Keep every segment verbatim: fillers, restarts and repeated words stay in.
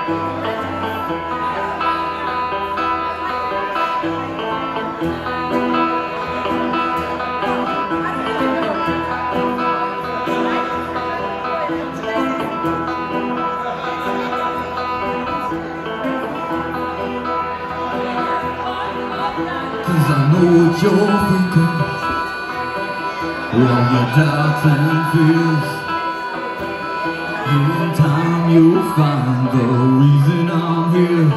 'Cause I know what you're thinking, all your doubts and fears. In time you'll find the reason I'm here.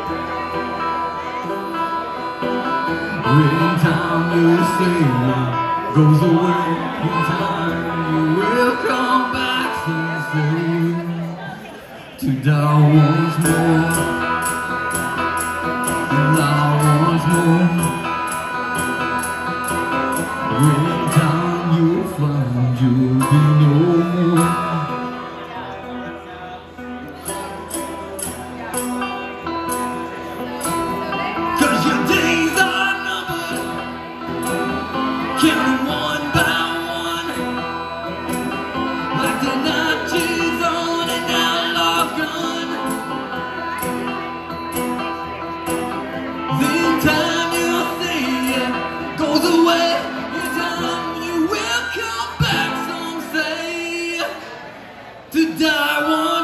In time you'll say what goes away. In time you will come back and say to die once more, and die once more. In time you'll find you'll be no more. Cause your days are numbered, counting one by one, like the notches on an outlaw gun. In time you'll see it goes away. To die one